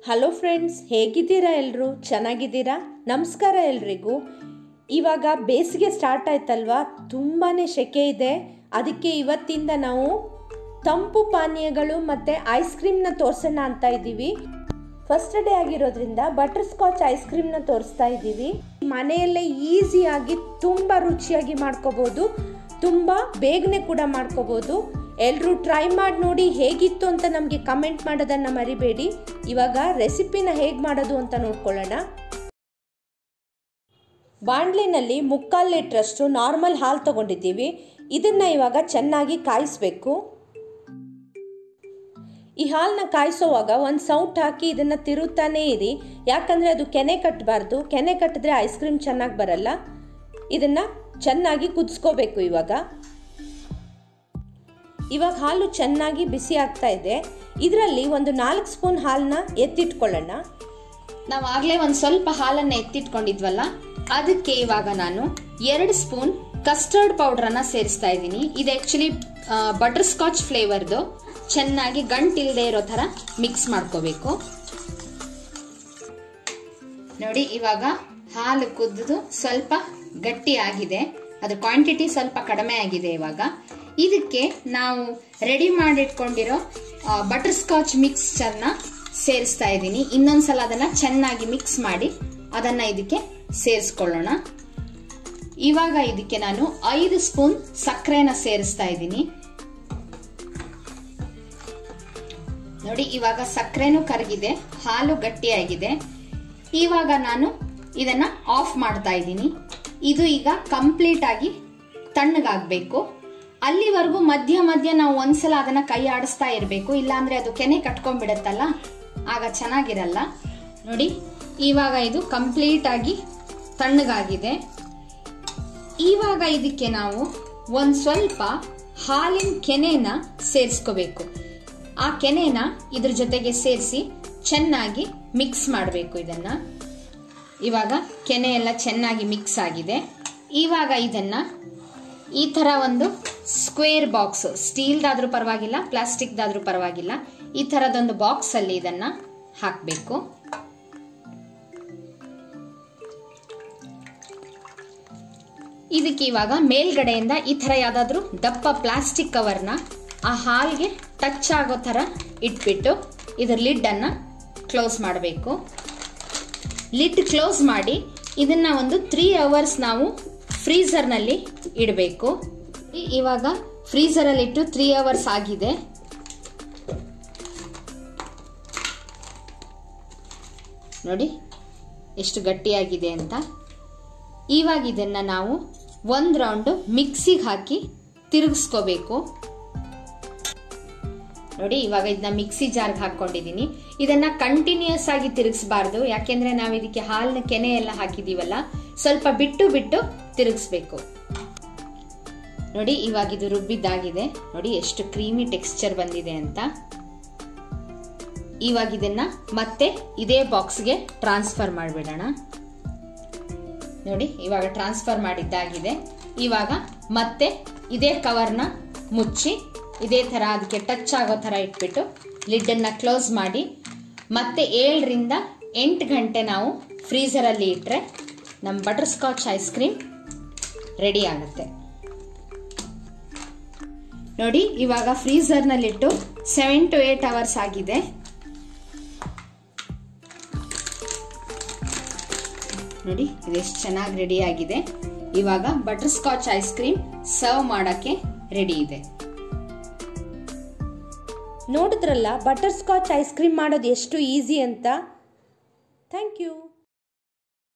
Hello friends, ಹೇಗಿದ್ದೀರಾ? ಎಲ್ಲರೂ ಚೆನ್ನಾಗಿದ್ದೀರಾ? ನಮಸ್ಕಾರ ಎಲ್ರಿಗೂ. ಇವಾಗ ಬೇಸಿಗೆ ಸ್ಟಾರ್ಟ್ ಆಯ್ತಲ್ವಾ, ತುಂಬಾ ಸೆಕೆ ಇದೆ. ಅದಕ್ಕೆ ಇವತ್ತಿಂದ ನಾವು ತಂಪು ಪಾನೀಯಗಳು ಮತ್ತು ಐಸ್ ಕ್ರೀಮ್ನ ತೋರಿಸೋಣ ಅಂತ ಇದ್ದೀವಿ. ಫಸ್ಟ್ ಡೇ ಆಗಿರೋದ್ರಿಂದ ಬಟರ್ ಸ್ಕಾಚ್ ಐಸ್ ಕ್ರೀಮ್ನ ತೋರಿಸ್ತಾ ಇದ್ದೀವಿ. ಮನೆಯಲ್ಲೇ ಈಸಿಯಾಗಿ ತುಂಬ ರುಚಿಯಾಗಿ ಮಾಡ್ಕೋಬೋದು, ತುಂಬ ಬೇಗನೆ ಕೂಡ ಮಾಡ್ಕೋಬೋದು. ಎಲ್ಲರೂ ಟ್ರೈ ಮಾಡಿ ನೋಡಿ ಹೇಗಿತ್ತು ಅಂತ ನಮಗೆ ಕಮೆಂಟ್ ಮಾಡೋದನ್ನು ಮರಿಬೇಡಿ. ಇವಾಗ ರೆಸಿಪಿನ ಹೇಗೆ ಮಾಡೋದು ಅಂತ ನೋಡ್ಕೊಳ್ಳೋಣ. ಬಾಣಲಿನಲ್ಲಿ 3/4 ಲೀಟ್ರಷ್ಟು ನಾರ್ಮಲ್ ಹಾಲು ತೊಗೊಂಡಿದ್ದೀವಿ. ಇದನ್ನು ಇವಾಗ ಚೆನ್ನಾಗಿ ಕಾಯಿಸಬೇಕು. ಈ ಹಾಲನ್ನ ಕಾಯಿಸೋವಾಗ ಒಂದು ಸೌಟ್ ಹಾಕಿ ಇದನ್ನು ತಿರುತ್ತಾನೇ ಇರಿ, ಯಾಕಂದರೆ ಅದು ಕೆನೆ ಕಟ್ಟಬಾರ್ದು. ಕೆನೆ ಕಟ್ಟಿದ್ರೆ ಐಸ್ ಕ್ರೀಮ್ ಚೆನ್ನಾಗಿ ಬರಲ್ಲ. ಇದನ್ನು ಚೆನ್ನಾಗಿ ಕುದಿಸ್ಕೋಬೇಕು. ಇವಾಗ ಹಾಲು ಚೆನ್ನಾಗಿ ಬಿಸಿ ಆಗ್ತಾ ಇದೆ. ಇದರಲ್ಲಿ ಒಂದು 4 ಸ್ಪೂನ್ ಹಾಲನ್ನ ಎತ್ತಿಟ್ಕೊಳ್ಳೋಣ. ನಾವು ಆಗಲೇ ಒಂದು ಸ್ವಲ್ಪ ಹಾಲನ್ನು ಎತ್ತಿಟ್ಕೊಂಡಿದ್ವಲ್ಲ, ಅದಕ್ಕೆ ಇವಾಗ ನಾನು 2 ಸ್ಪೂನ್ ಕಸ್ಟರ್ಡ್ ಪೌಡ್ರನ್ನ ಸೇರಿಸ್ತಾ ಇದ್ದೀನಿ. ಇದು ಆಕ್ಚುಲಿ ಬಟರ್ ಸ್ಕಾಚ್ ಫ್ಲೇವರ್ದು. ಚೆನ್ನಾಗಿ ಗಂಟಿಲ್ಲದೆ ಇರೋ ಥರ ಮಿಕ್ಸ್ ಮಾಡ್ಕೋಬೇಕು. ನೋಡಿ, ಇವಾಗ ಹಾಲು ಕುದ್ದು ಸ್ವಲ್ಪ ಗಟ್ಟಿ ಆಗಿದೆ. ಅದ್ರ ಕ್ವಾಂಟಿಟಿ ಸ್ವಲ್ಪ ಕಡಿಮೆ ಆಗಿದೆ. ಇವಾಗ ಇದಕ್ಕೆ ನಾವು ರೆಡಿ ಮಾಡಿಟ್ಕೊಂಡಿರೋ ಬಟರ್ ಸ್ಕಾಚ್ ಮಿಕ್ಸ್ಚರ್ನ ಸೇರಿಸ್ತಾ ಇದ್ದೀನಿ. ಇನ್ನೊಂದ್ಸಲ ಅದನ್ನ ಚೆನ್ನಾಗಿ ಮಿಕ್ಸ್ ಮಾಡಿ ಅದನ್ನ ಇದಕ್ಕೆ ಸೇರಿಸ್ಕೊಳ್ಳೋಣ. ಇವಾಗ ಇದಕ್ಕೆ ನಾನು 5 ಸ್ಪೂನ್ ಸಕ್ಕರೆನ ಸೇರಿಸ್ತಾ ಇದ್ದೀನಿ. ನೋಡಿ, ಇವಾಗ ಸಕ್ಕರೆನೂ ಕರಗಿದೆ, ಹಾಲು ಗಟ್ಟಿಯಾಗಿದೆ. ಇವಾಗ ನಾನು ಇದನ್ನ ಆಫ್ ಮಾಡ್ತಾ ಇದ್ದೀನಿ. ಇದು ಈಗ ಕಂಪ್ಲೀಟ್ ಆಗಿ ತಣ್ಣಗಾಗಬೇಕು. ಅಲ್ಲಿವರೆಗೂ ಮಧ್ಯ ಮಧ್ಯ ನಾವು ಒಂದ್ಸಲ ಅದನ್ನ ಕೈ ಆಡಿಸ್ತಾ ಇರಬೇಕು, ಇಲ್ಲಾಂದ್ರೆ ಅದು ಕೆನೆ ಕಟ್ಕೊಂಡ್ಬಿಡತ್ತಲ್ಲ, ಆಗ ಚೆನ್ನಾಗಿರಲ್ಲ. ನೋಡಿ, ಇವಾಗ ಇದು ಕಂಪ್ಲೀಟ್ ಆಗಿ ತಣ್ಣಗಾಗಿದೆ. ಇವಾಗ ಇದಕ್ಕೆ ನಾವು ಒಂದ್ ಸ್ವಲ್ಪ ಹಾಲಿನ ಕೆನೆನ ಸೇರಿಸ್ಕೋಬೇಕು. ಆ ಕೆನೆನ ಇದ್ರ ಜೊತೆಗೆ ಸೇರಿಸಿ ಚೆನ್ನಾಗಿ ಮಿಕ್ಸ್ ಮಾಡಬೇಕು. ಇದನ್ನ ಇವಾಗ ಕೆನೆ ಎಲ್ಲ ಚೆನ್ನಾಗಿ ಮಿಕ್ಸ್ ಆಗಿದೆ. ಇವಾಗ ಇದನ್ನ ಈ ತರ ಒಂದು ಸ್ಕ್ವೇರ್ ಬಾಕ್ಸ್, ಸ್ಟೀಲ್ದಾದ್ರೂ ಪರವಾಗಿಲ್ಲ, ಪ್ಲಾಸ್ಟಿಕ್ದಾದ್ರೂ ಪರವಾಗಿಲ್ಲ, ಈ ತರದೊಂದು ಬಾಕ್ಸ್ ಅಲ್ಲಿ ಇದನ್ನ ಹಾಕಬೇಕು. ಇದಕ್ಕೆ ಇವಾಗ ಮೇಲ್ಗಡೆಯಿಂದ ಈ ತರ ಯಾವ್ದಾದ್ರು ದಪ್ಪ ಪ್ಲಾಸ್ಟಿಕ್ ಕವರ್ನ ಆ ಹಾಲ್ಗೆ ಟಚ್ ಆಗೋ ತರ ಇಟ್ಬಿಟ್ಟು ಇದರ ಲಿಡ್ ಅನ್ನ ಕ್ಲೋಸ್ ಮಾಡಬೇಕು. ಲಿಡ್ ಕ್ಲೋಸ್ ಮಾಡಿ ಇದನ್ನ ಒಂದು 3 ಅವರ್ಸ್ ನಾವು ಫ್ರೀಜರ್ ನಲ್ಲಿ ಇಡಬೇಕು. ಇವಾಗ ಫ್ರೀಜರ್ ಅಲ್ಲಿ ಇಟ್ಟು 3 ಅವರ್ಸ್ ಆಗಿದೆ. ನೋಡಿ ಎಷ್ಟು ಗಟ್ಟಿಯಾಗಿದೆ ಅಂತ. ಇವಾಗ ಇದನ್ನ ನಾವು 1 ರೌಂಡ್ ಮಿಕ್ಸಿಗೆ ಹಾಕಿ ತಿರುಗಿಸ್ಕೋಬೇಕು. ನೋಡಿ, ಇವಾಗ ಇದನ್ನ ಮಿಕ್ಸಿ ಜಾರ್ಗೆ ಹಾಕೊಂಡಿದ್ದೀನಿ. ಇದನ್ನ ಕಂಟಿನ್ಯೂಸ್ ಆಗಿ ತಿರುಗಿಸಬಾರ್ದು, ಯಾಕೆಂದ್ರೆ ನಾವು ಇದಕ್ಕೆ ಹಾಲಿನ ಕೆನೆ ಎಲ್ಲ ಹಾಕಿದೀವಲ್ಲ, ಸ್ವಲ್ಪ ಬಿಟ್ಟು ಬಿಟ್ಟು ತಿರುಗಿಸ್ಬೇಕು. ನೋಡಿ, ಇವಾಗ ಇದು ರುಬ್ಬಿದ್ದಾಗಿದೆ. ನೋಡಿ ಎಷ್ಟು ಕ್ರೀಮಿ ಟೆಕ್ಸ್ಚರ್ ಬಂದಿದೆ ಅಂತ. ಇವಾಗ ಇದನ್ನ ಮತ್ತೆ ಇದೇ ಬಾಕ್ಸ್ಗೆ ಟ್ರಾನ್ಸ್ಫರ್ ಮಾಡಿಬಿಡೋಣ. ನೋಡಿ, ಇವಾಗ ಟ್ರಾನ್ಸ್ಫರ್ ಮಾಡಿದ್ದಾಗಿದೆ. ಇವಾಗ ಮತ್ತೆ ಇದೇ ಕವರ್ನ ಮುಚ್ಚಿ ಇದೇ ತರ ಅದಕ್ಕೆ ಟಚ್ ಆಗೋ ತರ ಇಟ್ಬಿಟ್ಟು ಲಿಡ್ ಅನ್ನ ಕ್ಲೋಸ್ ಮಾಡಿ ಮತ್ತೆ 7 ರಿಂದ 8 ಗಂಟೆ ನಾವು ಫ್ರೀಜರ್ ಅಲ್ಲಿ ಇಟ್ರೆ ನಮ್ಮ butter scotch ice cream ready ಆಗುತ್ತೆ. ನೋಡಿ, ಇವಾಗ ಫ್ರೀಜರ್ ನಲ್ಲಿಟ್ಟು 7 to 8 ಅವರ್ಸ್ ಆಗಿದೆ. ನೋಡಿ, ಇದೆಷ್ಟು ಚೆನ್ನಾಗಿ ರೆಡಿ ಆಗಿದೆ. ಇವಾಗ butter scotch ice cream serve ಮಾಡಕ್ಕೆ ರೆಡಿ ಇದೆ. ನೋಡಿದ್ರಲ್ಲ ಬಟರ್ ಸ್ಕಾಚ್ ಐಸ್ ಕ್ರೀಮ್ ಮಾಡೋದು ಎಷ್ಟು ಈಸಿ ಅಂತ. Thank you.